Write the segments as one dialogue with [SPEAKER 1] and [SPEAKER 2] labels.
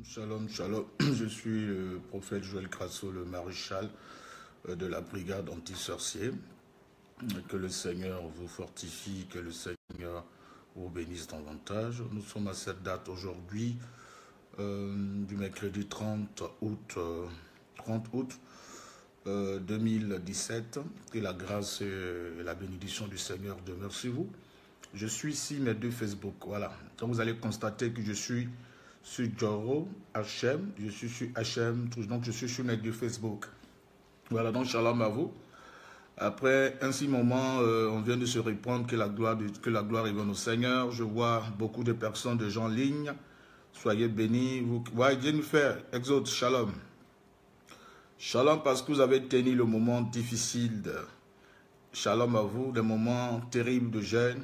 [SPEAKER 1] Shalom, shalom. Je suis le prophète Joël Crasso, le maréchal de la brigade anti-sorcier. Que le Seigneur vous fortifie, que le Seigneur vous bénisse davantage. Nous sommes à cette date aujourd'hui, du mercredi 30 août 2017. Que la grâce et la bénédiction du Seigneur demeurent sur vous. Je suis ici, mes deux Facebook. Voilà. Donc vous allez constater que je suis sur Joro, HM, je suis sur HM, donc je suis sur mes deux Facebook. Voilà, donc shalom à vous. Après un si moment, on vient de se répondre que la gloire revienne au Seigneur. Je vois beaucoup de personnes, de gens en ligne. Soyez bénis. Vous, ouais, Jennifer, Exode, shalom. Shalom parce que vous avez tenu le moment difficile. Shalom à vous, des moments terribles de jeûne.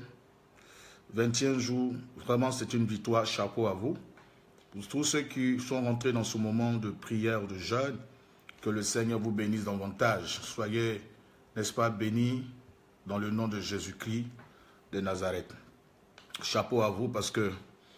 [SPEAKER 1] 21 jours, vraiment c'est une victoire, chapeau à vous. Pour tous ceux qui sont rentrés dans ce moment de prière, de jeûne, que le Seigneur vous bénisse davantage. Soyez, n'est-ce pas, bénis dans le nom de Jésus-Christ de Nazareth. Chapeau à vous parce que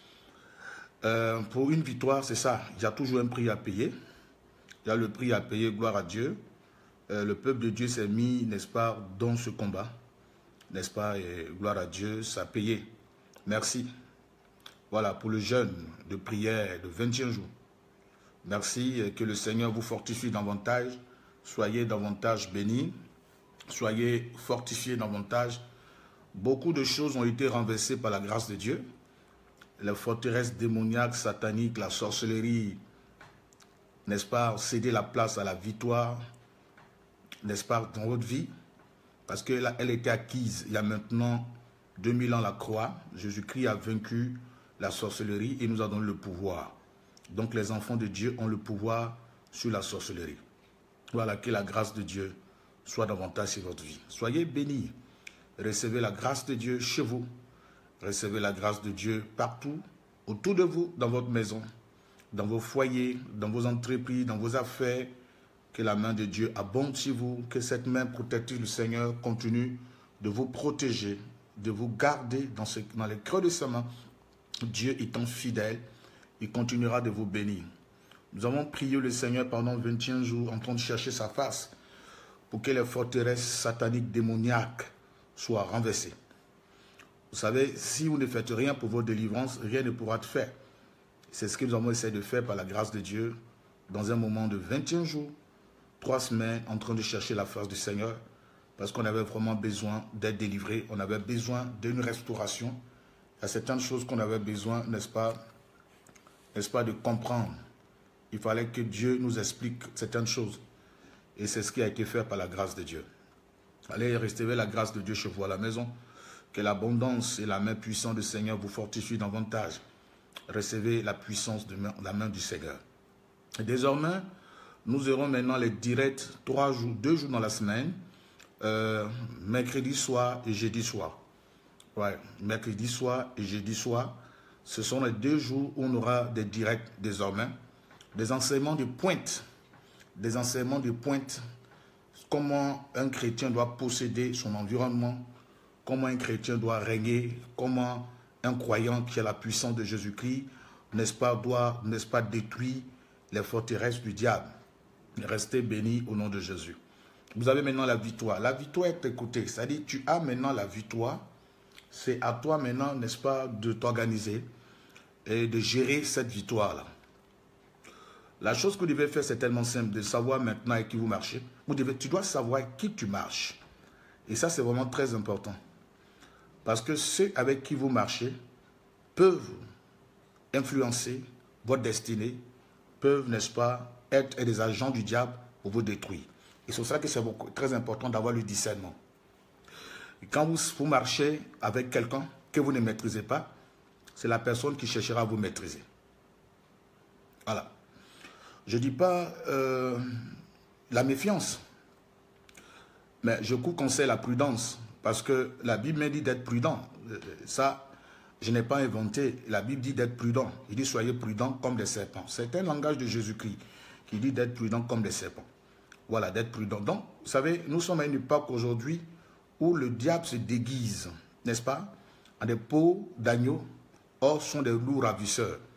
[SPEAKER 1] pour une victoire, c'est ça, il y a toujours un prix à payer. Il y a le prix à payer, gloire à Dieu. Le peuple de Dieu s'est mis, n'est-ce pas, dans ce combat. N'est-ce pas, et gloire à Dieu, ça a payé. Merci. Voilà, pour le jeûne de prière de 21 jours. Merci, que le Seigneur vous fortifie davantage. Soyez davantage bénis. Soyez fortifiés davantage. Beaucoup de choses ont été renversées par la grâce de Dieu. Les forteresses démoniaques, sataniques, la sorcellerie, n'est-ce pas, céder la place à la victoire, n'est-ce pas, dans votre vie. Parce qu'elle était acquise il y a maintenant 2000 ans la croix. Jésus-Christ a vaincu la sorcellerie et nous a donné le pouvoir. Donc les enfants de Dieu ont le pouvoir sur la sorcellerie. Voilà, que la grâce de Dieu soit davantage sur votre vie. Soyez bénis. Recevez la grâce de Dieu chez vous. Recevez la grâce de Dieu partout, autour de vous, dans votre maison, dans vos foyers, dans vos entreprises, dans vos affaires. Que la main de Dieu abonde sur vous. Que cette main protectrice du Seigneur continue de vous protéger, de vous garder dans les creux de sa main. Dieu étant fidèle, il continuera de vous bénir. Nous avons prié le Seigneur pendant 21 jours en train de chercher sa face pour que les forteresses sataniques démoniaques soient renversées. Vous savez, si vous ne faites rien pour votre délivrance, rien ne pourra être fait. C'est ce que nous avons essayé de faire par la grâce de Dieu dans un moment de 21 jours, 3 semaines en train de chercher la face du Seigneur parce qu'on avait vraiment besoin d'être délivré, on avait besoin d'une restauration. Il y a certaines choses qu'on avait besoin, n'est-ce pas, de comprendre. Il fallait que Dieu nous explique certaines choses. Et c'est ce qui a été fait par la grâce de Dieu. Allez, recevez la grâce de Dieu chez vous à la maison. Que l'abondance et la main puissante du Seigneur vous fortifient davantage. Recevez la puissance de la main du Seigneur. Et désormais, nous aurons maintenant les directs 2 jours dans la semaine. Mercredi soir et jeudi soir. Ouais, mercredi soir et jeudi soir, ce sont les 2 jours où on aura des directs désormais, des enseignements de pointe, comment un chrétien doit posséder son environnement, comment un chrétien doit régner, comment un croyant qui a la puissance de Jésus-Christ, n'est-ce pas, doit, n'est-ce pas, détruire les forteresses du diable. Restez bénis au nom de Jésus. Vous avez maintenant la victoire. La victoire est écoutée, c'est-à-dire tu as maintenant la victoire. C'est à toi maintenant, n'est-ce pas, de t'organiser et de gérer cette victoire-là. La chose que vous devez faire, c'est tellement simple, de savoir maintenant avec qui vous marchez. Tu dois savoir avec qui tu marches. Et ça, c'est vraiment très important. Parce que ceux avec qui vous marchez peuvent influencer votre destinée, peuvent, n'est-ce pas, être des agents du diable pour vous détruire. Et c'est pour ça que c'est très important d'avoir le discernement. Et quand vous marchez avec quelqu'un que vous ne maîtrisez pas, c'est la personne qui cherchera à vous maîtriser. Voilà. Je ne dis pas la méfiance, mais je vous conseille la prudence, parce que la Bible me dit d'être prudent. Ça, je n'ai pas inventé. La Bible dit d'être prudent. Il dit soyez prudents comme des serpents. C'est un langage de Jésus-Christ qui dit d'être prudent comme des serpents. Voilà, d'être prudent. Donc, vous savez, nous sommes à une époque aujourd'hui où le diable se déguise, n'est-ce pas, en des peaux d'agneau, or sont des loups ravisseurs.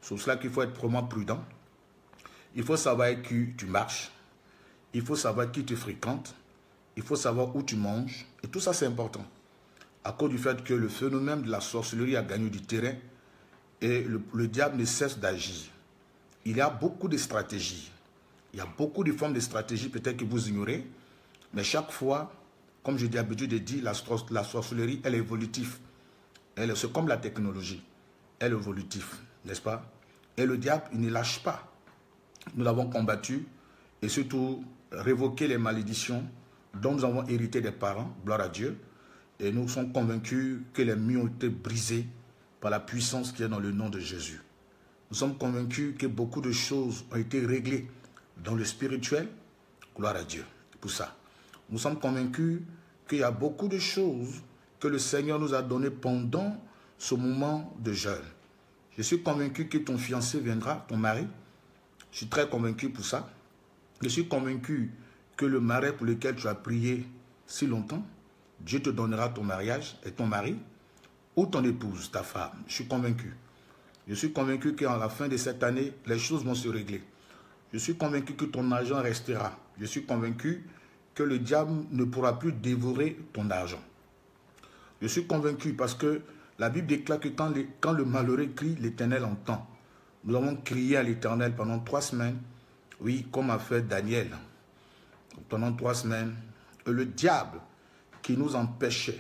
[SPEAKER 1] C'est pour cela qu'il faut être vraiment prudent. Il faut savoir avec qui tu marches. Il faut savoir qui te fréquente. Il faut savoir où tu manges. Et tout ça, c'est important. À cause du fait que le phénomène de la sorcellerie a gagné du terrain et le diable ne cesse d'agir. Il y a beaucoup de stratégies. Il y a beaucoup de formes de stratégies, peut-être que vous ignorez. Mais chaque fois, comme j'ai l'habitude de dire, la sorcellerie, elle est évolutive. C'est comme la technologie. Elle est évolutive, n'est-ce pas? Et le diable, il ne lâche pas. Nous l'avons combattu et surtout révoqué les malédictions dont nous avons hérité des parents, gloire à Dieu. Et nous sommes convaincus que les murs ont été brisés par la puissance qui est dans le nom de Jésus. Nous sommes convaincus que beaucoup de choses ont été réglées dans le spirituel, gloire à Dieu pour ça. Nous sommes convaincus qu'il y a beaucoup de choses que le Seigneur nous a données pendant ce moment de jeûne. Je suis convaincu que ton fiancé viendra, ton mari. Je suis très convaincu pour ça. Je suis convaincu que le mari pour lequel tu as prié si longtemps, Dieu te donnera ton mariage et ton mari ou ton épouse, ta femme. Je suis convaincu. Je suis convaincu qu'à la fin de cette année, les choses vont se régler. Je suis convaincu que ton argent restera. Je suis convaincu que le diable ne pourra plus dévorer ton argent. Je suis convaincu parce que la Bible déclare que quand le malheureux crie, l'Éternel entend. Nous avons crié à l'Éternel pendant 3 semaines, oui, comme a fait Daniel. Pendant 3 semaines, et le diable qui nous empêchait,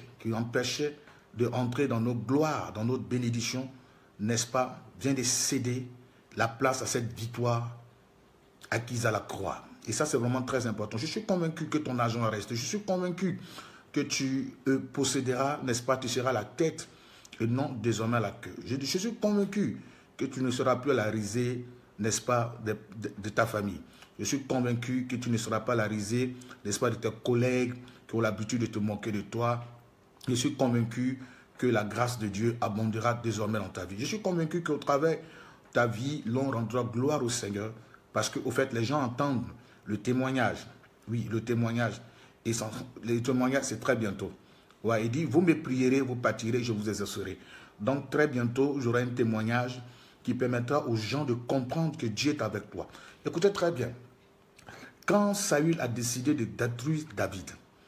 [SPEAKER 1] de entrer dans nos gloires, dans notre bénédiction, n'est-ce pas, vient de céder la place à cette victoire acquise à la croix. Et ça, c'est vraiment très important. Je suis convaincu que ton argent reste. Je suis convaincu que tu posséderas, n'est-ce pas, tu seras la tête et non désormais la queue. Je suis convaincu que tu ne seras plus à la risée, n'est-ce pas, de ta famille. Je suis convaincu que tu ne seras pas à la risée, n'est-ce pas, de tes collègues qui ont l'habitude de te moquer de toi. Je suis convaincu que la grâce de Dieu abondera désormais dans ta vie. Je suis convaincu qu'au travers de ta vie, l'on rendra gloire au Seigneur parce qu'au fait, les gens entendent le témoignage. Oui, le témoignage. Et le témoignage, c'est très bientôt. Ouais, il dit, vous me prierez, vous pâtirez, je vous exaucerai. Donc, très bientôt, j'aurai un témoignage qui permettra aux gens de comprendre que Dieu est avec toi. Écoutez très bien. Quand Saül a décidé de détruire David,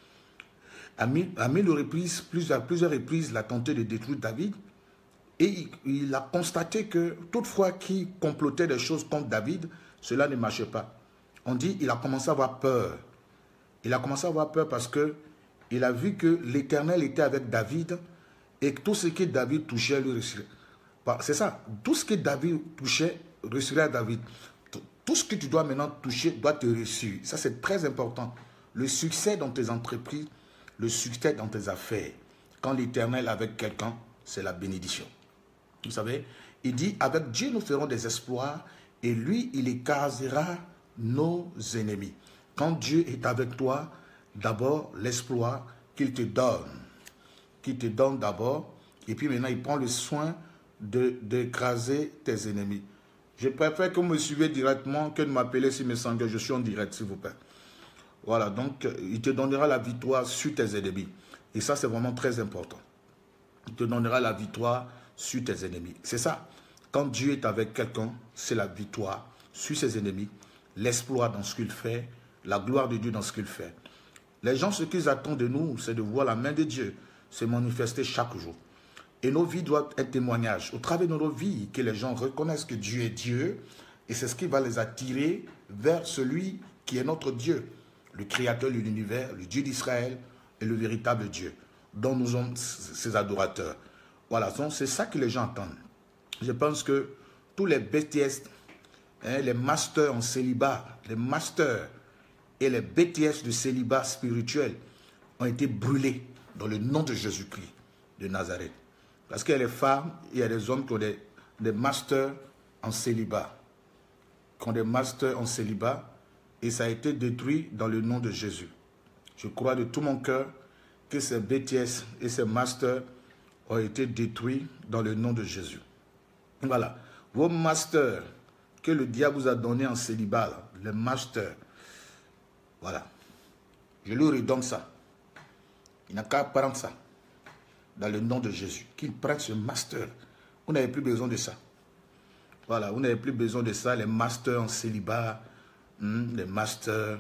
[SPEAKER 1] à mille reprises, plusieurs reprises, il a tenté de détruire David. Et il a constaté que toutefois qu'il complotait des choses contre David, cela ne marchait pas. On dit qu'il a commencé à avoir peur. Il a commencé à avoir peur parce qu'il a vu que l'Éternel était avec David et que tout ce que David touchait lui réussirait. C'est ça, tout ce que David touchait réussirait à David. Tout ce que tu dois maintenant toucher doit te réussir. Ça, c'est très important. Le succès dans tes entreprises, le succès dans tes affaires. Quand l'Éternel est avec quelqu'un, c'est la bénédiction. Vous savez, il dit, avec Dieu, nous ferons des exploits et lui, il écrasera nos ennemis. Quand Dieu est avec toi, d'abord, l'exploit qu'il te donne d'abord, et puis maintenant, il prend le soin d'écraser tes ennemis. Je préfère que vous me suivez directement que de m'appeler sur Messenger. Je suis en direct, s'il vous plaît. Voilà, donc, il te donnera la victoire sur tes ennemis. Et ça, c'est vraiment très important. Il te donnera la victoire sur tes ennemis. C'est ça. Quand Dieu est avec quelqu'un, c'est la victoire sur ses ennemis, l'exploit dans ce qu'il fait, la gloire de Dieu dans ce qu'il fait. Les gens, ce qu'ils attendent de nous, c'est de voir la main de Dieu se manifester chaque jour. Et nos vies doivent être témoignage. Au travers de nos vies, que les gens reconnaissent que Dieu est Dieu. Et c'est ce qui va les attirer vers celui qui est notre Dieu. Le créateur de l'univers, le Dieu d'Israël et le véritable Dieu, dont nous sommes ses adorateurs. Voilà, donc c'est ça que les gens attendent. Je pense que tous les BTS, les masters en célibat, les masters et les BTS de célibat spirituel ont été brûlés dans le nom de Jésus-Christ de Nazareth. Parce qu'il y a des femmes, il y a des hommes qui ont des masters en célibat. Qui ont des masters en célibat et ça a été détruit dans le nom de Jésus. Je crois de tout mon cœur que ces BTS et ces masters ont été détruits dans le nom de Jésus. Voilà. Vos masters que le diable vous a donnés en célibat, là, les masters, voilà. Je lui redonne ça. Il n'a qu'à prendre ça. Dans le nom de Jésus. Qu'il prenne ce master. Vous n'avez plus besoin de ça. Voilà, vous n'avez plus besoin de ça, les masters en célibat, les masters.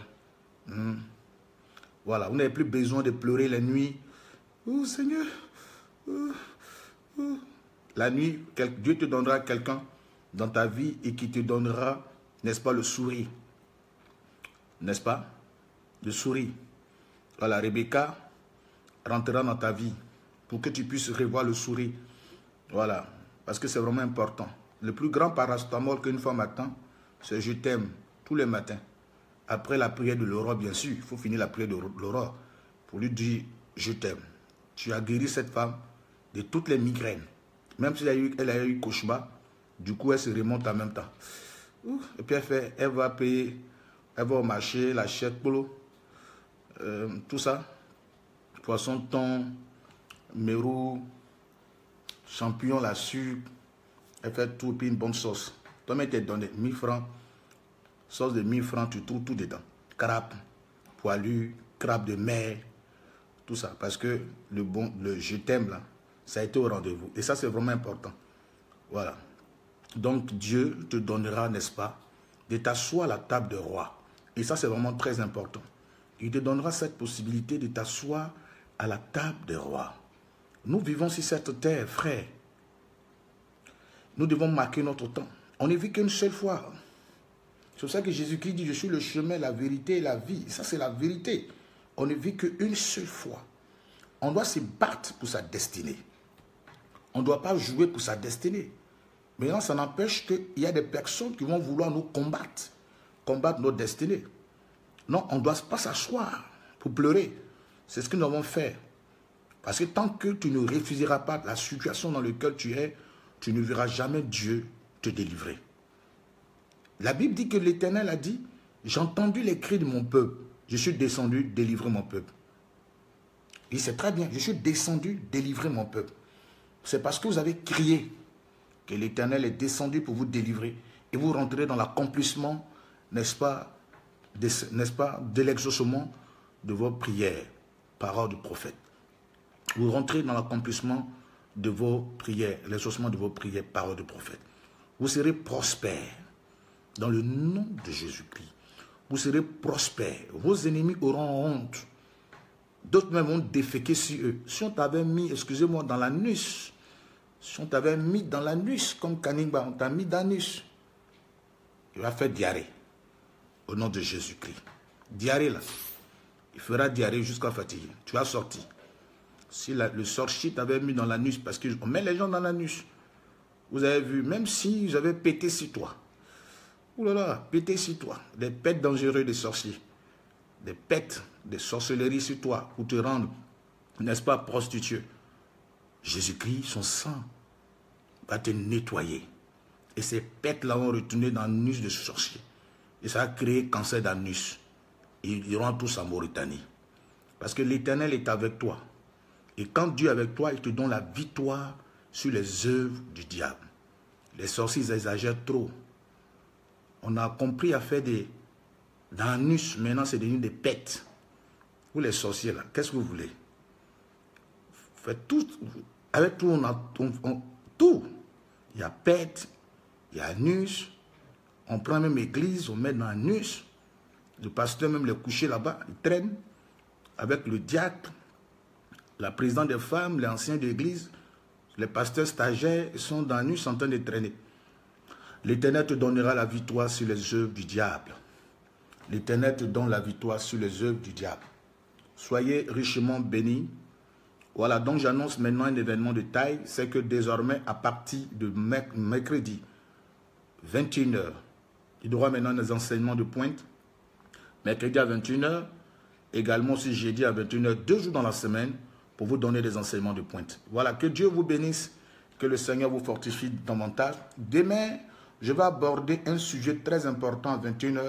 [SPEAKER 1] Voilà, vous n'avez plus besoin de pleurer la nuit. Oh Seigneur, oh, oh. La nuit, Dieu te donnera quelqu'un dans ta vie et qui te donnera, n'est-ce pas, le sourire. N'est-ce pas? Le sourire. Voilà, Rebecca rentrera dans ta vie pour que tu puisses revoir le sourire. Voilà, parce que c'est vraiment important. Le plus grand paracétamol qu'une femme attend, c'est je t'aime tous les matins. Après la prière de l'aurore, bien sûr, il faut finir la prière de l'aurore pour lui dire je t'aime. Tu as guéri cette femme de toutes les migraines. Même si elle a eu cauchemar, du coup elle se remonte en même temps. Et puis elle va payer, elle va au marché, elle achète tout ça. Poisson, thon, mérou, champignon, la sucre. Elle fait tout et puis une bonne sauce. Toi-même, tu t'es donné 1000 francs. Sauce de 1000 francs, tu trouves tout dedans. Crabe, poilu, crabe de mer, tout ça. Parce que le je t'aime là, ça a été au rendez-vous. Et ça, c'est vraiment important. Voilà. Donc, Dieu te donnera, n'est-ce pas, de t'asseoir à la table de roi. Et ça, c'est vraiment très important. Il te donnera cette possibilité de t'asseoir à la table des rois. Nous vivons sur cette terre, frère. Nous devons marquer notre temps. On ne vit qu'une seule fois. C'est pour ça que Jésus-Christ dit, je suis le chemin, la vérité et la vie. Ça, c'est la vérité. On ne vit qu'une seule fois. On doit se battre pour sa destinée. On ne doit pas jouer pour sa destinée. Maintenant, ça n'empêche qu'il y a des personnes qui vont vouloir nous combattre. Combattre notre destinée. Non, on ne doit pas s'asseoir pour pleurer. C'est ce que nous avons fait. Parce que tant que tu ne refuseras pas la situation dans laquelle tu es, tu ne verras jamais Dieu te délivrer. La Bible dit que l'Éternel a dit, j'ai entendu les cris de mon peuple, je suis descendu délivrer mon peuple. Et c'est très bien, je suis descendu délivrer mon peuple. C'est parce que vous avez crié que l'Éternel est descendu pour vous délivrer. Et vous rentrez dans l'accomplissement, n'est-ce pas, de l'exaucement de vos prières, paroles du prophète. Vous rentrez dans l'accomplissement de vos prières, l'exaucement de vos prières, paroles du prophète. Vous serez prospères dans le nom de Jésus-Christ. Vous serez prospères. Vos ennemis auront honte. D'autres même vont déféquer sur eux. Si on t'avait mis, excusez-moi, dans l'anus, si on t'avait mis dans l'anus, comme Kanigba, on t'a mis dans l'anus, il va faire diarrhée. Au nom de Jésus-Christ. Diarrhée là. Il fera diarrhée jusqu'à fatiguer. Tu vas sortir. Si le sorcier t'avait mis dans l'anus, parce qu'on met les gens dans l'anus. Vous avez vu, même si j'avais pété sur toi. Ouh là là, pété sur toi. Des pets dangereux des sorciers. Des pets de sorcellerie sur toi pour te rendre, n'est-ce pas, prostitué. Jésus-Christ, son sang, va te nettoyer. Et ces pets-là vont retourner dans l'anus de sorcier. Et ça a créé cancer d'anus. Ils iront tous en Mauritanie. Parce que l'Éternel est avec toi. Et quand Dieu est avec toi, il te donne la victoire sur les œuvres du diable. Les sorciers exagèrent trop. On a compris à faire des l'anus, maintenant c'est devenu des pets. Vous les sorciers là, qu'est-ce que vous voulez? Faites tout, avec tout, tout. Il y a pets, il y a anus. On prend même l'église, on met dans l'anus. Le pasteur même les coucher là-bas, il traîne avec le diacre, la présidente des femmes, les anciens de l'église, les pasteurs stagiaires sont dans l'anus en train de traîner. L'Éternel te donnera la victoire sur les œuvres du diable. L'Éternel te donne la victoire sur les œuvres du diable. Soyez richement bénis. Voilà, donc j'annonce maintenant un événement de taille. C'est que désormais, à partir de mercredi, 21h, il y aura maintenant des enseignements de pointe. Mercredi à 21h, également aussi jeudi à 21h, 2 jours dans la semaine, pour vous donner des enseignements de pointe. Voilà, que Dieu vous bénisse, que le Seigneur vous fortifie davantage. Demain, je vais aborder un sujet très important à 21h.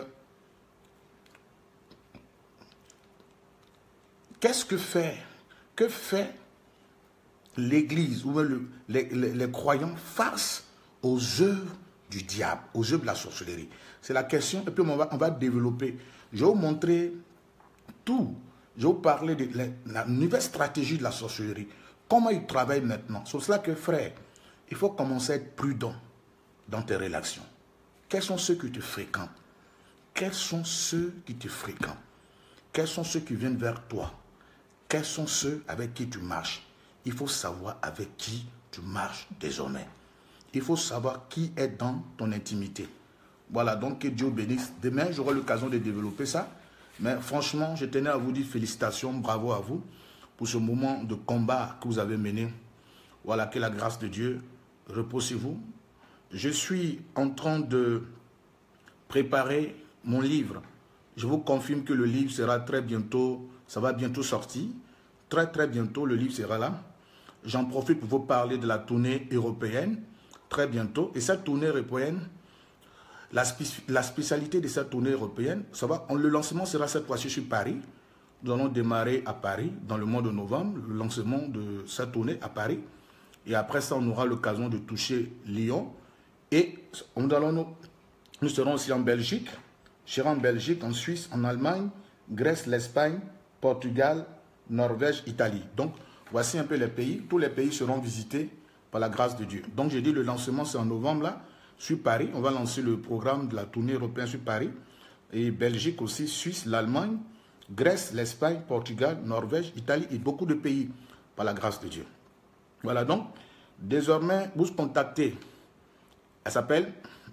[SPEAKER 1] Qu'est-ce que fait l'Église ou les croyants face aux œuvres du diable, aux œuvres de la sorcellerie? C'est la question, et puis on va développer. Je vais vous montrer tout. Je vais vous parler de la nouvelle stratégie de la sorcellerie. Comment ils travaillent maintenant. C'est pour cela que, frère, il faut commencer à être prudent. dans tes relations? Quels sont ceux qui te fréquentent? Quels sont ceux qui te fréquentent? Quels sont ceux qui viennent vers toi? Quels sont ceux avec qui tu marches? Il faut savoir avec qui tu marches désormais. Il faut savoir qui est dans ton intimité. Voilà, donc que Dieu bénisse. Demain, j'aurai l'occasion de développer ça. Mais franchement, je tenais à vous dire félicitations, bravo à vous pour ce moment de combat que vous avez mené. Voilà, que la grâce de Dieu repose sur vous. Je suis en train de préparer mon livre. Je vous confirme que le livre sera très bientôt, ça va bientôt sortir. Très bientôt, le livre sera là. J'en profite pour vous parler de la tournée européenne, très bientôt. Et cette tournée européenne, la spécialité de cette tournée européenne, le lancement sera cette fois-ci sur Paris. Nous allons démarrer à Paris dans le mois de novembre, le lancement de cette tournée à Paris. Et après ça, on aura l'occasion de toucher Lyon. Et nous serons aussi en Belgique. Je serai en Belgique, en Suisse, en Allemagne, Grèce, l'Espagne, Portugal, Norvège, Italie. Donc, voici un peu les pays. Tous les pays seront visités par la grâce de Dieu. Donc, j'ai dit le lancement, c'est en novembre, là, sur Paris. On va lancer le programme de la tournée européenne sur Paris. Et Belgique aussi, Suisse, l'Allemagne, Grèce, l'Espagne, Portugal, Norvège, Italie et beaucoup de pays par la grâce de Dieu. Voilà, donc, désormais, vous contactez. Elle s'appelle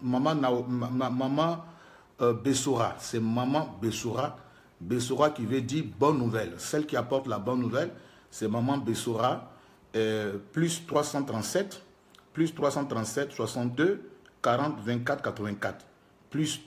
[SPEAKER 1] Maman Bessora. C'est Maman Bessora. Bessora qui veut dire bonne nouvelle. Celle qui apporte la bonne nouvelle, c'est Maman Bessora. Plus 337, 62, 40, 24, 84. Plus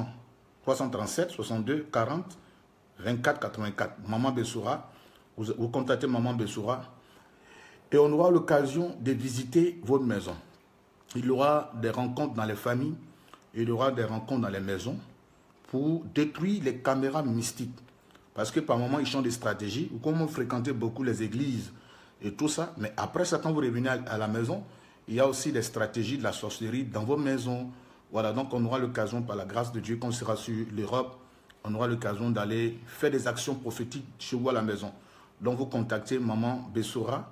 [SPEAKER 1] 337, 62, 40, 24, 84. Maman Bessora. Vous contactez Maman Bessora. Et on aura l'occasion de visiter votre maison. Il y aura des rencontres dans les familles, il y aura des rencontres dans les maisons pour détruire les caméras mystiques. Parce que par moments, ils changent de stratégie. Ou comme vous fréquentez beaucoup les églises et tout ça, mais après ça, quand vous revenez à la maison, il y a aussi des stratégies de la sorcellerie dans vos maisons. Voilà, donc on aura l'occasion, par la grâce de Dieu, quand on sera sur l'Europe, on aura l'occasion d'aller faire des actions prophétiques chez vous à la maison. Donc vous contactez Maman Bessora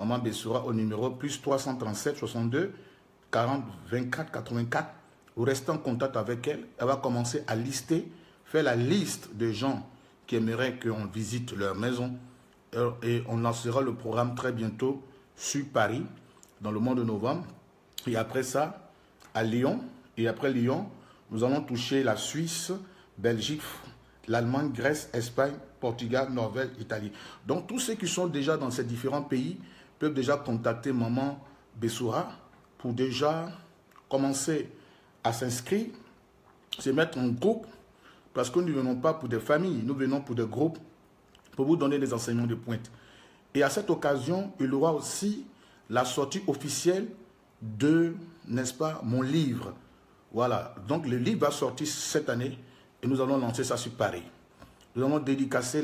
[SPEAKER 1] au numéro plus 337 62 40 24 84. Vous restez en contact avec elle. Elle va commencer à lister, faire la liste de gens qui aimeraient qu'on visite leur maison. Et on lancera le programme très bientôt sur Paris, dans le mois de novembre. Et après ça, à Lyon. Et après Lyon, nous allons toucher la Suisse, Belgique, l'Allemagne, Grèce, Espagne, Portugal, Norvège, Italie. Donc tous ceux qui sont déjà dans ces différents pays peuvent déjà contacter Maman Bessora pour déjà commencer à s'inscrire, se mettre en groupe, parce que nous ne venons pas pour des familles, nous venons pour des groupes, pour vous donner des enseignements de pointe. Et à cette occasion, il y aura aussi la sortie officielle de, n'est-ce pas, mon livre. Voilà, donc le livre va sortir cette année et nous allons lancer ça sur Paris. Nous allons dédicacer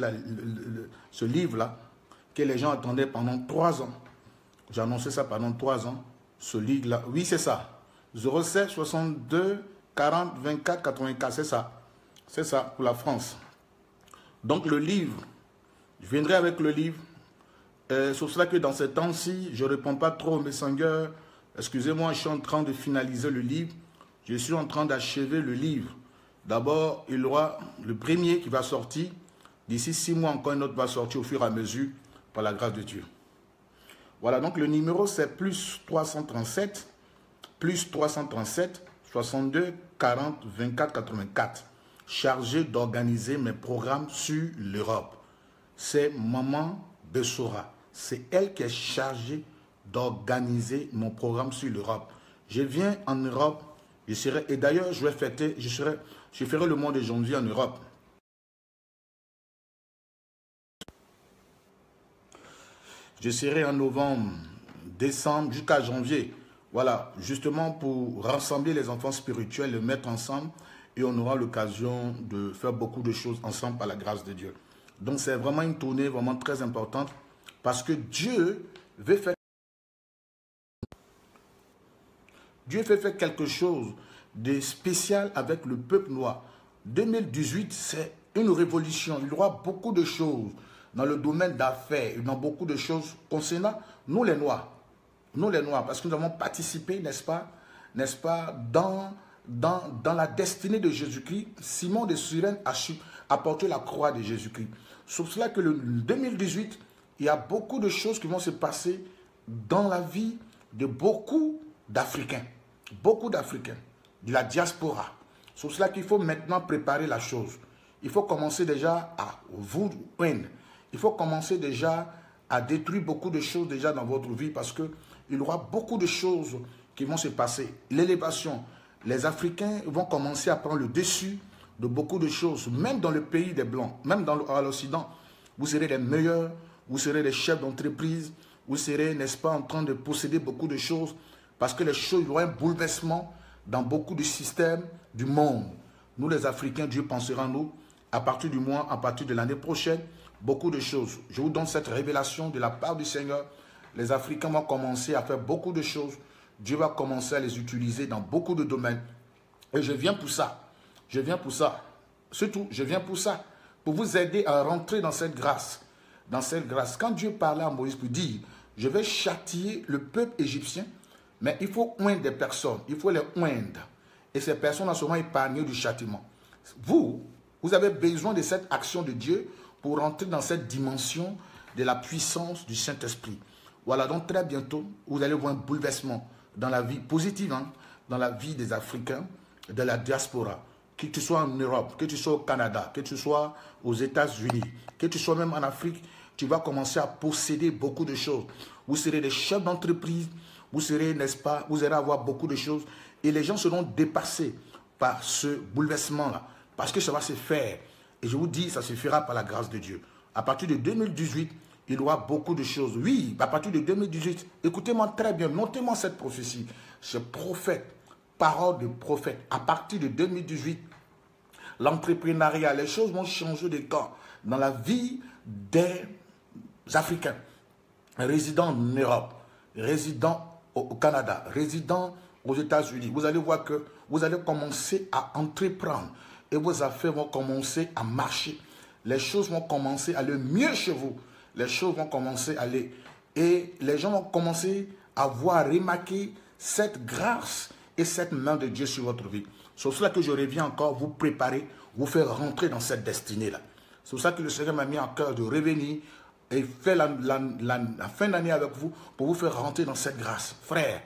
[SPEAKER 1] ce livre-là que les gens attendaient pendant 3 ans. J'ai annoncé ça pendant 3 ans, ce livre-là. Oui, c'est ça. 07 62 40 24 84, c'est ça. C'est ça pour la France. Donc le livre, je viendrai avec le livre. Sauf cela que dans ces temps-ci, je ne réponds pas trop aux messengers. Excusez-moi, je suis en train de finaliser le livre. Je suis en train d'achever le livre. D'abord, il y aura le premier qui va sortir. D'ici 6 mois, encore un autre va sortir au fur et à mesure, par la grâce de Dieu. Voilà, donc le numéro c'est plus 337, 62 40 24 84. Chargé d'organiser mes programmes sur l'Europe. C'est Maman Bessora. C'est elle qui est chargée d'organiser mon programme sur l'Europe. Je viens en Europe, et d'ailleurs je vais fêter, je ferai le mois de janvier en Europe. Je serai en novembre, décembre, jusqu'à janvier. Voilà, justement pour rassembler les enfants spirituels, les mettre ensemble. Et on aura l'occasion de faire beaucoup de choses ensemble par la grâce de Dieu. Donc c'est vraiment une tournée vraiment très importante. Parce que Dieu veut faire quelque chose de spécial avec le peuple noir. 2018, c'est une révolution. Il y aura beaucoup de choses dans le domaine d'affaires, dans beaucoup de choses concernant nous les Noirs. Nous les Noirs, parce que nous avons participé, n'est-ce pas, n'est-ce pas, dans la destinée de Jésus-Christ. Simon de Cyrène a porté la croix de Jésus-Christ. Sauf cela que le 2018, il y a beaucoup de choses qui vont se passer dans la vie de beaucoup d'Africains, de la diaspora. C'est cela qu'il faut maintenant préparer la chose. Il faut commencer déjà à vous joindre. Il faut commencer déjà à détruire beaucoup de choses déjà dans votre vie parce qu'il y aura beaucoup de choses qui vont se passer. L'élévation, les Africains vont commencer à prendre le dessus de beaucoup de choses, même dans le pays des Blancs, même à l'Occident. Vous serez les meilleurs, vous serez les chefs d'entreprise, vous serez, n'est-ce pas, en train de posséder beaucoup de choses parce que les choses, il y aura un bouleversement dans beaucoup de systèmes du monde. Nous, les Africains, Dieu pensera à nous à partir du mois, à partir de l'année prochaine, beaucoup de choses. Je vous donne cette révélation de la part du Seigneur. Les Africains vont commencer à faire beaucoup de choses. Dieu va commencer à les utiliser dans beaucoup de domaines. Et je viens pour ça. Je viens pour ça. Surtout, je viens pour ça. Pour vous aider à rentrer dans cette grâce. Dans cette grâce. Quand Dieu parlait à Moïse pour dire, je vais châtier le peuple égyptien, mais il faut oindre des personnes. Il faut les oindre. Et ces personnes seront épargnées du châtiment. Vous avez besoin de cette action de Dieu pour rentrer dans cette dimension de la puissance du Saint-Esprit. Voilà, donc très bientôt, vous allez voir un bouleversement dans la vie positive, hein, dans la vie des Africains, de la diaspora. Que tu sois en Europe, que tu sois au Canada, que tu sois aux États-Unis, que tu sois même en Afrique, tu vas commencer à posséder beaucoup de choses. Vous serez des chefs d'entreprise, vous serez, n'est-ce pas, vous allez avoir beaucoup de choses et les gens seront dépassés par ce bouleversement-là. Parce que ça va se faire. Et je vous dis, ça se fera par la grâce de Dieu. À partir de 2018, il y aura beaucoup de choses. Oui, à partir de 2018, écoutez-moi très bien, notez-moi cette prophétie. Ce prophète, parole de prophète, à partir de 2018, l'entrepreneuriat, les choses vont changer de camp dans la vie des Africains, résidents en Europe, résidents au Canada, résidents aux États-Unis. Vous allez voir que vous allez commencer à entreprendre et vos affaires vont commencer à marcher. Les choses vont commencer à aller mieux chez vous. Les choses vont commencer à aller. Et les gens vont commencer à voir, remarquer cette grâce et cette main de Dieu sur votre vie. C'est pour cela que je reviens encore vous préparer, vous faire rentrer dans cette destinée-là. C'est pour ça que le Seigneur m'a mis en cœur de revenir et faire la fin d'année avec vous pour vous faire rentrer dans cette grâce. Frère,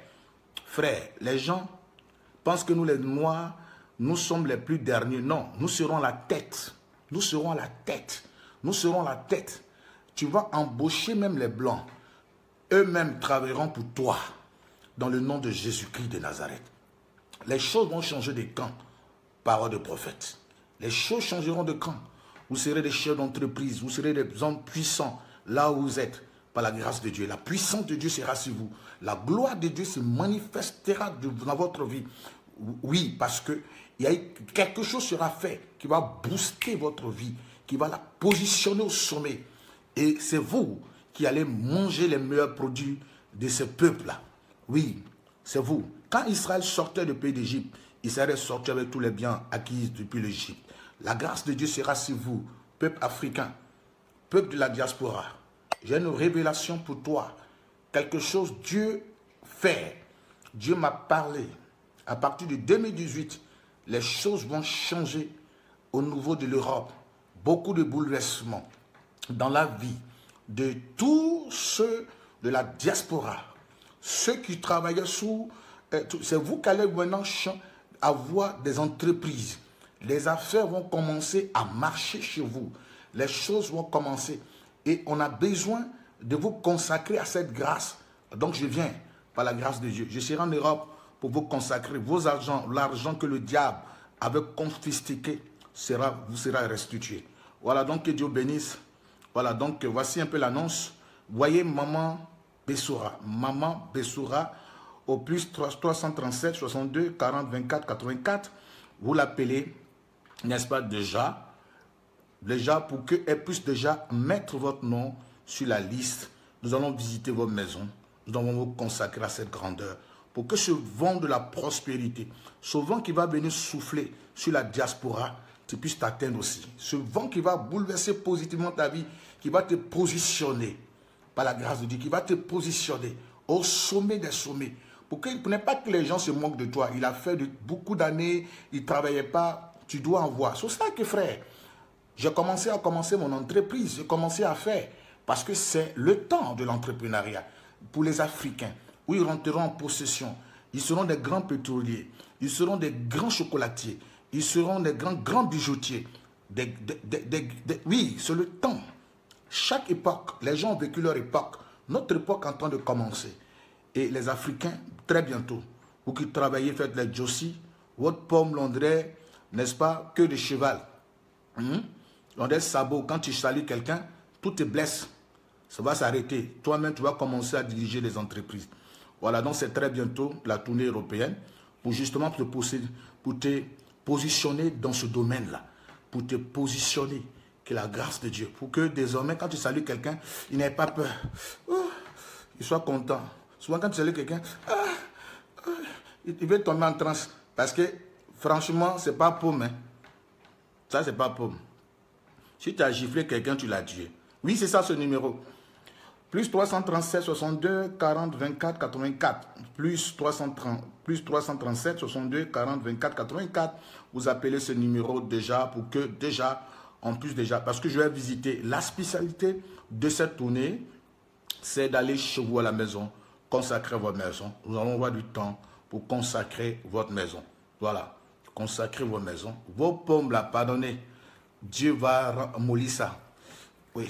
[SPEAKER 1] les gens pensent que nous les Noirs, nous sommes les plus derniers. Non, nous serons la tête. Nous serons la tête. Nous serons la tête. Tu vas embaucher même les Blancs. Eux-mêmes travailleront pour toi dans le nom de Jésus-Christ de Nazareth. Les choses vont changer de camp. Parole de prophète. Les choses changeront de camp. Vous serez des chefs d'entreprise. Vous serez des hommes puissants là où vous êtes. Par la grâce de Dieu. La puissance de Dieu sera sur vous. La gloire de Dieu se manifestera dans votre vie. Oui, parce que quelque chose sera fait qui va booster votre vie, qui va la positionner au sommet. Et c'est vous qui allez manger les meilleurs produits de ce peuple-là. Oui, c'est vous. Quand Israël sortait du pays d'Égypte, Israël est sorti avec tous les biens acquis depuis l'Égypte. La grâce de Dieu sera sur vous, peuple africain, peuple de la diaspora. J'ai une révélation pour toi. Quelque chose, Dieu fait. Dieu m'a parlé. À partir de 2018, les choses vont changer au niveau de l'Europe. Beaucoup de bouleversements dans la vie de tous ceux de la diaspora. Ceux qui travaillaient sous... C'est vous qui allez maintenant avoir des entreprises. Les affaires vont commencer à marcher chez vous. Les choses vont commencer. Et on a besoin de vous consacrer à cette grâce. Donc je viens par la grâce de Dieu. Je serai en Europe pour vous consacrer vos argents, l'argent que le diable avait confisqué vous sera restitué. Voilà, donc que Dieu bénisse. Voilà, donc voici un peu l'annonce. Voyez Maman Bessoura. Maman Bessoura au plus 337 62 40 24 84. Vous l'appelez, n'est-ce pas, déjà pour qu'elle puisse déjà mettre votre nom sur la liste. Nous allons visiter votre maison. Nous allons vous consacrer à cette grandeur. Pour que ce vent de la prospérité, ce vent qui va venir souffler sur la diaspora, tu puisses t'atteindre aussi. Ce vent qui va bouleverser positivement ta vie, qui va te positionner, par la grâce de Dieu, qui va te positionner au sommet des sommets, Pour ne pas que les gens se moquent de toi. Il a fait beaucoup d'années, il ne travaillait pas, tu dois en voir. C'est ça que frère, j'ai commencé à commencer mon entreprise, j'ai commencé à faire. Parce que c'est le temps de l'entrepreneuriat. Pour les Africains, où ils rentreront en possession, ils seront des grands pétroliers, ils seront des grands chocolatiers, ils seront des grands bijoutiers. Oui, c'est le temps. Chaque époque, les gens ont vécu leur époque. Notre époque est en train de commencer. Et les Africains, très bientôt, vous qui travaillez, faites les Jossi, votre pomme londrais, n'est-ce pas, que de cheval. Dans des sabots, quand tu salues quelqu'un, tout te blesse. Ça va s'arrêter. Toi-même, tu vas commencer à diriger les entreprises. Voilà, donc c'est très bientôt la tournée européenne pour justement te positionner dans ce domaine-là. Pour te positionner, que la grâce de Dieu. Pour que désormais, quand tu salues quelqu'un, il n'ait pas peur. Il soit content. Souvent, quand tu salues quelqu'un, il veut tomber en transe. Parce que, franchement, c'est pas pomme. Hein. Ça, c'est pas pomme. Si tu as giflé quelqu'un, tu l'as tué. Oui, c'est ça ce numéro. Plus 337, 62, 40, 24, 84. Plus 337, 62, 40, 24, 84. Vous appelez ce numéro déjà pour que parce que je vais visiter la spécialité de cette tournée, c'est d'aller chez vous à la maison, consacrer votre maison. Nous allons avoir du temps pour consacrer votre maison. Voilà, consacrer votre maison. Vos pommes là, pardonnez, Dieu va mollir ça. Oui.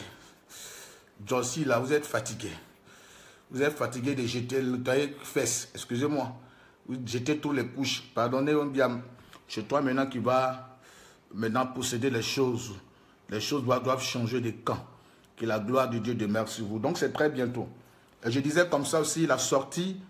[SPEAKER 1] Josie, là, vous êtes fatigué. Vous êtes fatigué de jeter le taille fesses. Excusez-moi. Vous jetez tous les couches. Pardonnez, on bien. C'est toi maintenant qui va maintenant posséder les choses. Les choses doivent changer de camp. Que la gloire de Dieu demeure sur vous. Donc, c'est très bientôt. Et je disais comme ça aussi, la sortie.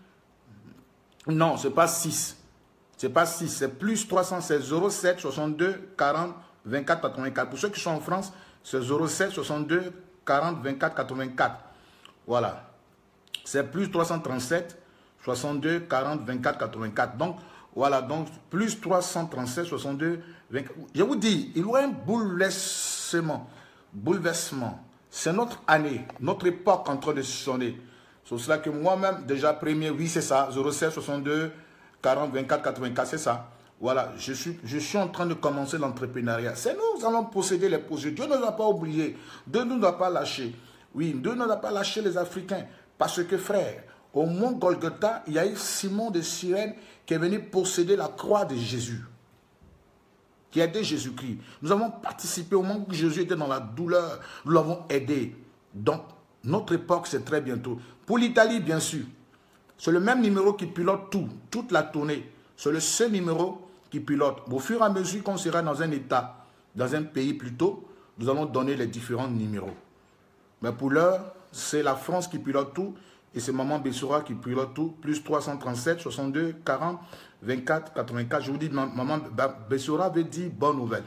[SPEAKER 1] Non, ce n'est pas 6. Ce n'est pas 6. C'est plus 316 07 62 40 24 84. Pour ceux qui sont en France, c'est 07 62 40 24 84. Voilà. C'est plus 337 62 40 24 84. Donc, voilà. Donc, plus 337 62 24. Je vous dis, il y aura un bouleversement. Bouleversement. C'est notre année, notre époque en train de sonner. C'est cela que moi-même, déjà premier, oui, c'est ça. 07 62 40 24 84, c'est ça. Voilà, je suis en train de commencer l'entrepreneuriat. C'est nous allons posséder les projets. Dieu ne nous a pas oubliés. Dieu ne nous a pas lâchés. Oui, Dieu ne nous a pas lâché les Africains. Parce que frère, au mont Golgotha, il y a eu Simon de Cyrène qui est venu posséder la croix de Jésus. Qui a aidé Jésus-Christ. Nous avons participé au moment où Jésus était dans la douleur. Nous l'avons aidé. Donc, notre époque, c'est très bientôt. Pour l'Italie, bien sûr. C'est le même numéro qui pilote toute la tournée. C'est le seul numéro qui pilote. Au fur et à mesure qu'on sera dans un État, dans un pays plutôt, nous allons donner les différents numéros. Mais pour l'heure, c'est la France qui pilote tout et c'est Maman Bessoura qui pilote tout. Plus 337, 62, 40, 24, 84. Je vous dis, Maman Bessoura veut dire bonne nouvelle.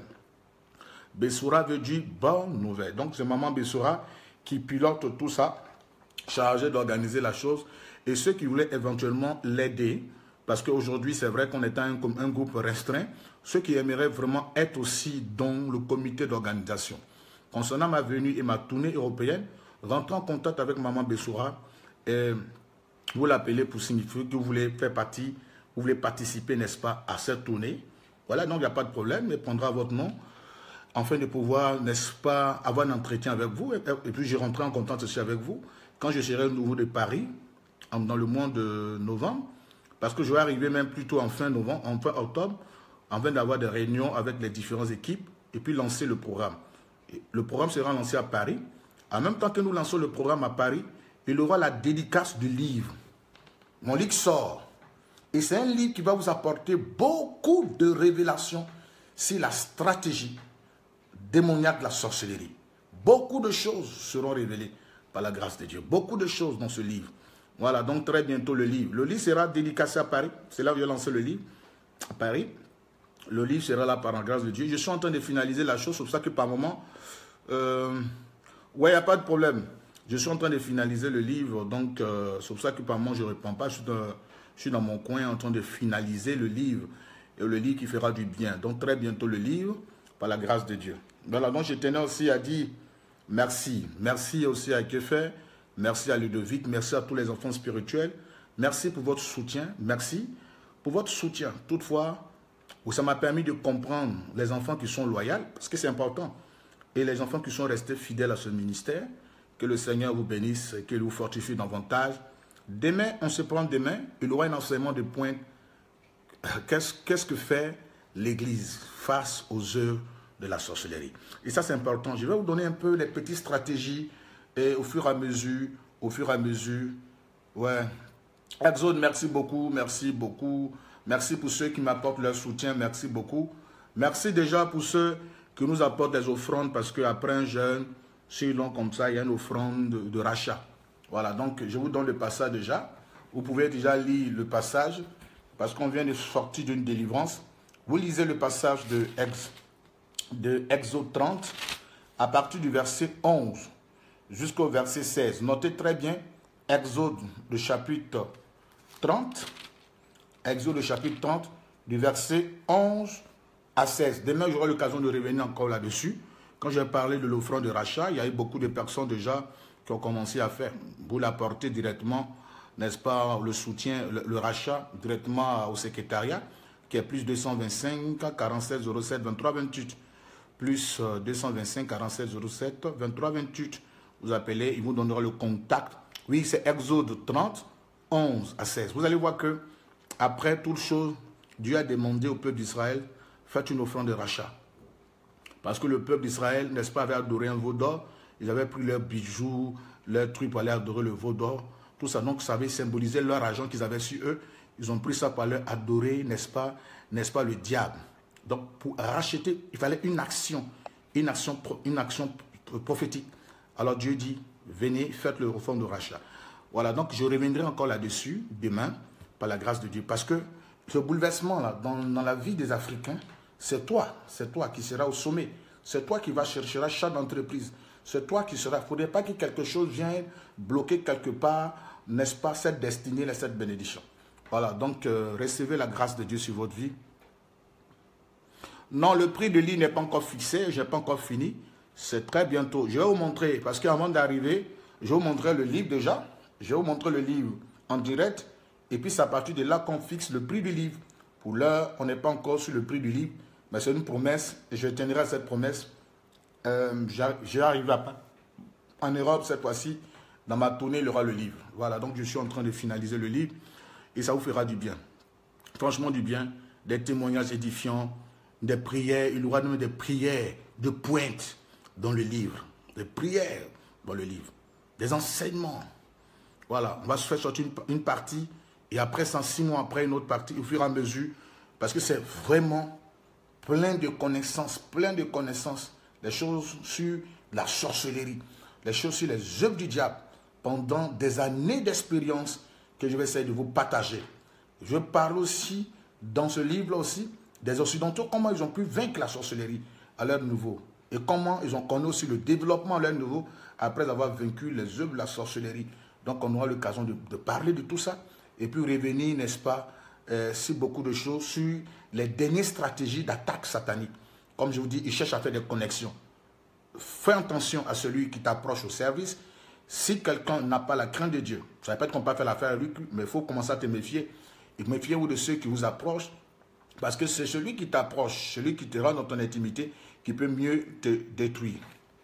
[SPEAKER 1] Bessoura veut dire bonne nouvelle. Donc c'est Maman Bessoura qui pilote tout ça, chargé d'organiser la chose. Et ceux qui voulaient éventuellement l'aider, parce qu'aujourd'hui, c'est vrai qu'on est un groupe restreint. Ceux qui aimeraient vraiment être aussi dans le comité d'organisation. Concernant ma venue et ma tournée européenne, rentrez en contact avec Maman Bessoura. Et vous l'appelez pour signifier que vous voulez faire partie, vous voulez participer, n'est-ce pas, à cette tournée. Voilà, donc il n'y a pas de problème. Elle prendra votre nom afin de pouvoir, n'est-ce pas, avoir un entretien avec vous. Et puis, je rentrerai en contact aussi avec vous quand je serai au niveau de Paris, dans le mois de novembre. Parce que je vais arriver même plutôt en fin novembre, en fin octobre, afin d'avoir des réunions avec les différentes équipes et puis lancer le programme. Et le programme sera lancé à Paris. En même temps que nous lançons le programme à Paris, il y aura la dédicace du livre. Mon livre sort. Et c'est un livre qui va vous apporter beaucoup de révélations sur la stratégie démoniaque de la sorcellerie. Beaucoup de choses seront révélées par la grâce de Dieu. Beaucoup de choses dans ce livre. Voilà, donc très bientôt le livre. Le livre sera dédicacé à Paris. C'est là où j'ai lancé le livre, à Paris. Le livre sera là par la grâce de Dieu. Je suis en train de finaliser la chose, c'est pour ça que par moment, ouais, il n'y a pas de problème. Je suis en train de finaliser le livre, donc c'est pour ça que par moment, je ne réponds pas. Je suis dans mon coin en train de finaliser le livre. Et le livre qui fera du bien. Donc très bientôt le livre, par la grâce de Dieu. Voilà, donc je tenais aussi à dire merci. Merci aussi à Kefer. Merci à Ludovic, merci à tous les enfants spirituels. Merci pour votre soutien. Merci pour votre soutien. Toutefois, ça m'a permis de comprendre les enfants qui sont loyaux, parce que c'est important. Et les enfants qui sont restés fidèles à ce ministère, que le Seigneur vous bénisse, qu'il vous fortifie davantage. Demain, on se prend demain, il y aura un enseignement de pointe. Qu'est-ce que fait l'Église face aux œuvres de la sorcellerie? Et ça, c'est important. Je vais vous donner un peu les petites stratégies et au fur et à mesure, ouais. Exode, merci beaucoup, merci beaucoup. Merci pour ceux qui m'apportent leur soutien, merci beaucoup. Merci déjà pour ceux qui nous apportent des offrandes, parce qu'après un jeûne, si long comme ça, il y a une offrande de rachat. Voilà, donc je vous donne le passage déjà. Vous pouvez déjà lire le passage, parce qu'on vient de sortir d'une délivrance. Vous lisez le passage de Exode 30, à partir du verset 11 jusqu'au verset 16. Notez très bien, Exode, le chapitre 30, Exode, le chapitre 30, du verset 11 à 16. Demain, j'aurai l'occasion de revenir encore là-dessus. Quand j'ai parlé de l'offrande de rachat, il y a eu beaucoup de personnes déjà qui ont commencé à faire. Vous l'apportez directement, n'est-ce pas, le soutien, le rachat directement au secrétariat, qui est plus 225 47 07 23 28. Plus 225 47 07 23 28. Vous appelez, il vous donnera le contact. Oui, c'est Exode 30, 11 à 16. Vous allez voir que après toute chose, Dieu a demandé au peuple d'Israël, faites une offrande de rachat. Parce que le peuple d'Israël, n'est-ce pas, avait adoré un veau d'or. Ils avaient pris leurs bijoux, leurs trucs pour aller adorer le veau d'or. Tout ça, donc, ça avait symbolisé leur argent qu'ils avaient sur eux. Ils ont pris ça pour aller adorer, n'est-ce pas, le diable. Donc, pour racheter, il fallait une action prophétique. Alors Dieu dit, venez, faites le offrande de rachat. Voilà, donc je reviendrai encore là-dessus demain, par la grâce de Dieu. Parce que ce bouleversement-là, dans la vie des Africains, c'est toi qui seras au sommet. C'est toi qui vas chercher l'achat d'entreprise. C'est toi qui seras. Il ne faudrait pas que quelque chose vienne bloquer quelque part, n'est-ce pas, cette destinée, cette bénédiction. Voilà, donc recevez la grâce de Dieu sur votre vie. Non, le prix de livre n'est pas encore fixé, je n'ai pas encore fini. C'est très bientôt. Je vais vous montrer, parce qu'avant d'arriver, je vais vous montrer le livre déjà. Je vais vous montrer le livre en direct. Et puis c'est à partir de là qu'on fixe le prix du livre. Pour l'heure, on n'est pas encore sur le prix du livre. Mais c'est une promesse. Et je tiendrai à cette promesse. J'arrive en Europe cette fois-ci. Dans ma tournée, il y aura le livre. Voilà, donc je suis en train de finaliser le livre. Et ça vous fera du bien. Franchement du bien. Des témoignages édifiants. Des prières. Il y aura même des prières de pointe dans le livre. Des prières dans le livre. Des enseignements. Voilà, on va se faire sortir une partie. Et après, 6 mois après, une autre partie, au fur et à mesure. Parce que c'est vraiment plein de connaissances. Des choses sur la sorcellerie. Des choses sur les œuvres du diable. Pendant des années d'expérience que je vais essayer de vous partager. Je parle aussi, dans ce livre aussi, des Occidentaux, comment ils ont pu vaincre la sorcellerie à leur niveau. Et comment ils ont connu aussi le développement à leur niveau après avoir vaincu les œuvres de la sorcellerie. Donc on aura l'occasion de parler de tout ça. Et puis revenir, n'est-ce pas, sur beaucoup de choses, sur les dernières stratégies d'attaque satanique. Comme je vous dis, ils cherchent à faire des connexions. Fais attention à celui qui t'approche au service. Si quelqu'un n'a pas la crainte de Dieu, ça ne veut pas dire qu'on peut faire l'affaire avec lui, mais il faut commencer à te méfier. Et méfiez-vous de ceux qui vous approchent, parce que c'est celui qui t'approche, celui qui te rend dans ton intimité, qui peut mieux te détruire.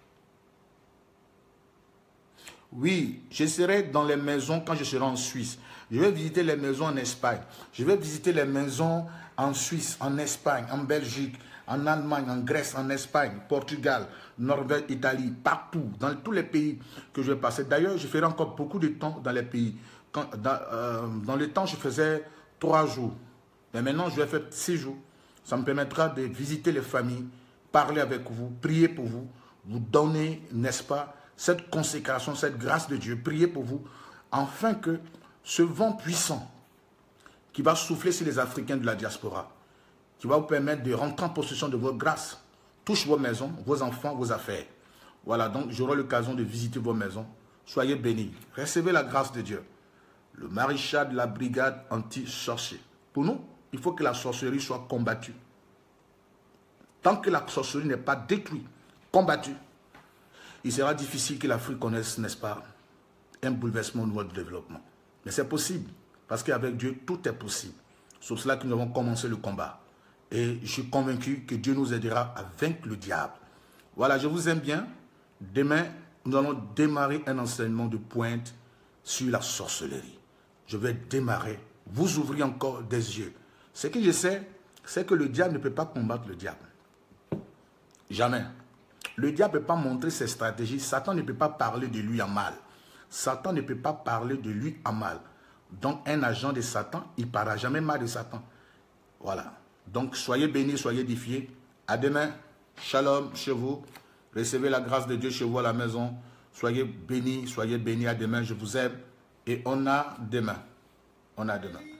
[SPEAKER 1] Oui, je serai dans les maisons quand je serai en Suisse. Je vais visiter les maisons en Espagne. Je vais visiter les maisons en Suisse, en Espagne, en Belgique, en Allemagne, en Grèce, en Espagne, Portugal, Norvège, Italie, partout, dans tous les pays que je vais passer. D'ailleurs, je ferai encore beaucoup de temps dans les pays. Dans le temps, je faisais 3 jours. Mais maintenant, je vais faire 6 jours. Ça me permettra de visiter les familles, parler avec vous, prier pour vous, vous donner, n'est-ce pas, cette consécration, cette grâce de Dieu, prier pour vous, afin que ce vent puissant qui va souffler sur les Africains de la diaspora, qui va vous permettre de rentrer en possession de votre grâce, touche vos maisons, vos enfants, vos affaires. Voilà, donc j'aurai l'occasion de visiter vos maisons. Soyez bénis. Recevez la grâce de Dieu. Le maréchal de la brigade anti-sorcier. Pour nous, il faut que la sorcellerie soit combattue. Tant que la sorcellerie n'est pas détruite, combattue, il sera difficile que l'Afrique connaisse, n'est-ce pas, un bouleversement au niveau du développement. Mais c'est possible. Parce qu'avec Dieu, tout est possible. C'est pour cela que nous avons commencé le combat. Et je suis convaincu que Dieu nous aidera à vaincre le diable. Voilà, je vous aime bien. Demain, nous allons démarrer un enseignement de pointe sur la sorcellerie. Je vais démarrer. Vous ouvrez encore des yeux. Ce que je sais, c'est que le diable ne peut pas combattre le diable. Jamais. Le diable ne peut pas montrer ses stratégies. Satan ne peut pas parler de lui en mal. Satan ne peut pas parler de lui en mal. Donc, un agent de Satan, il ne parlera jamais mal de Satan. Voilà. Donc, soyez bénis, soyez édifiés. À demain. Shalom chez vous. Recevez la grâce de Dieu chez vous à la maison. Soyez bénis à demain. Je vous aime. Et on a demain. On a demain.